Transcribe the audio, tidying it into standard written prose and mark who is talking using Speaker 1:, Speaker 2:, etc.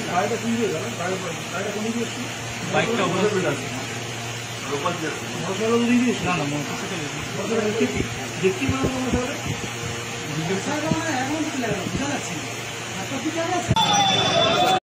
Speaker 1: গাড়িটা কি হয়ে গেল? গাড়িটা কোন দিকে এসছে?
Speaker 2: বাইকটা ওভারলোড আছে।
Speaker 1: মোটরসাইকেল দিয়ে দিয়েছে?
Speaker 2: না না মোটরসাইকেল
Speaker 1: দেখছি মানে মোটরসাইকেল
Speaker 3: এখন বুঝা যাচ্ছে